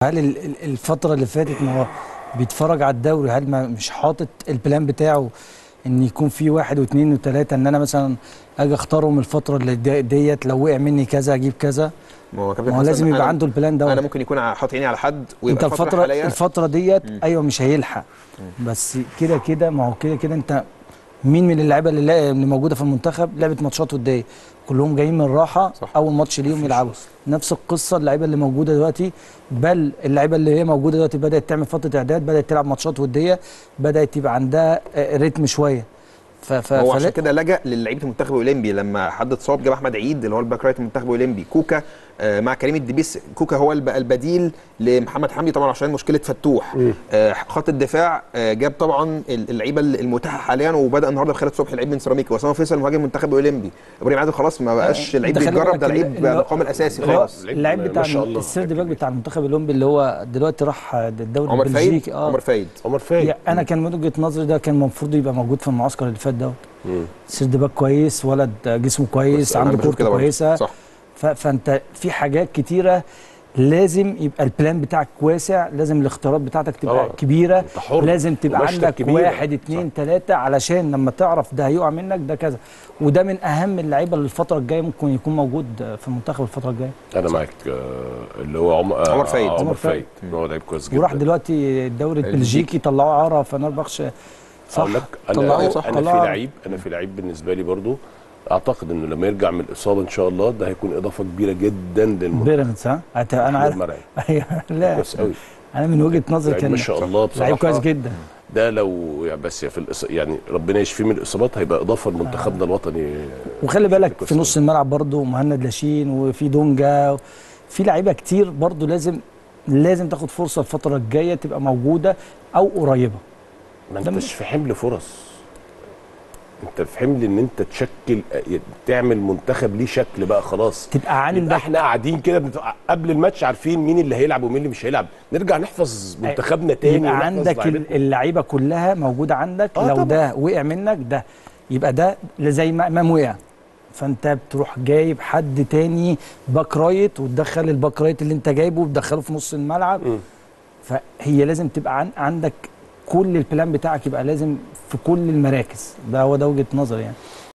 هل الفتره اللي فاتت ما هو بيتفرج على الدوري، هل ما مش حاطط البلان بتاعه ان يكون في واحد واثنين وثلاثه، ان انا مثلا اجي اختارهم الفتره اللي ديت لو وقع مني كذا اجيب كذا؟ ما هو ما هو لازم يبقى عنده البلان دوت. انا ممكن يكون حاطط عيني على حد ويبقى انت الفتره ديت ايوه مش هيلحق، بس كده كده ما هو كده كده انت مين من اللعيبه اللي موجوده في المنتخب لعبت ماتشات وديه، كلهم جايين من راحه، صح. اول ماتش ليهم يلعبوا نفس القصه. اللعيبه اللي موجوده دلوقتي، بل اللعيبه اللي هي موجوده دلوقتي بدات تعمل فتره اعداد، بدات تلعب ماتشات وديه، بدات يبقى عندها رتم شويه. هو عشان كده لجأ للعيبه المنتخب الاولمبي لما حد اتصاب، جاب احمد عيد اللي هو الباك رايت المنتخب الاولمبي، كوكا مع كريم الدبيس. كوكا هو البديل لمحمد حمدي طبعا عشان مشكله فتوح. خط الدفاع جاب طبعا اللعيبه المتاحه حاليا، وبدا النهارده بخالد صبحي لعيب من سيراميكا، واسامه فيصل مهاجم المنتخب الاولمبي، ابراهيم عادل خلاص ما بقاش لعيب بيتجرب، ده لعيب بالمقام الاساسي خلاص. اللعيب بتاع السيرد باك بتاع المنتخب الاولمبي اللي هو دلوقتي راح الدوري البلجيكي. عمر فايد انا كان من وجهه نظري ده كان المفروض يبقى موجود في المعسكر اللي فات دوت. سيرد باك كويس، ولد جسمه كويس، عنده كورته كويسه، صح. فانت في حاجات كتيره لازم يبقى البلان بتاعك واسع، لازم الاختيارات بتاعتك تبقى كبيره، لازم تبقى عندك واحد اتنين تلاته علشان لما تعرف ده هيقع منك ده كذا. وده من اهم اللعيبه اللي الفتره الجايه ممكن يكون موجود في المنتخب الفتره الجايه. انا معاك. اللي هو عمر فايد هو لعيب كويس جدا، وراح دلوقتي الدوري البلجيكي طلعوه عاره فنربخش. صح. انا في لعيب بالنسبه لي برضو اعتقد انه لما يرجع من الاصابه ان شاء الله ده هيكون اضافه كبيره جدا للمنتخب. بيراميدز انا عارف. ايوه لا كويس قوي. انا من وجهه نظري كان ما شاء الله بصراحه لعيب كويس جدا. ده لو بس يعني ربنا يشفيه من الاصابات هيبقى اضافه لمنتخبنا الوطني. وخلي بالك في نص الملعب برضو مهند لاشين، وفي دونجا، في لعيبه كتير برضو لازم تاخد فرصه الفتره الجايه تبقى موجوده او قريبه. ما انتش في حمل فرص، انت في حمل ان انت تشكل تعمل منتخب ليه شكل بقى خلاص، تبقى عندك. احنا قاعدين كده قبل الماتش عارفين مين اللي هيلعب ومين اللي مش هيلعب، نرجع نحفظ منتخبنا تاني. يبقى عندك اللعيبه كلها موجوده عندك. لو طبعا. ده وقع منك ده يبقى ده زي ما امام وقع، فانت بتروح جايب حد تاني باك رايت وتدخل الباك رايت اللي انت جايبه وتدخله في نص الملعب. فهي لازم تبقى عندك كل البلان بتاعك يبقى لازم في كل المراكز. ده هو ده وجهه نظري يعني.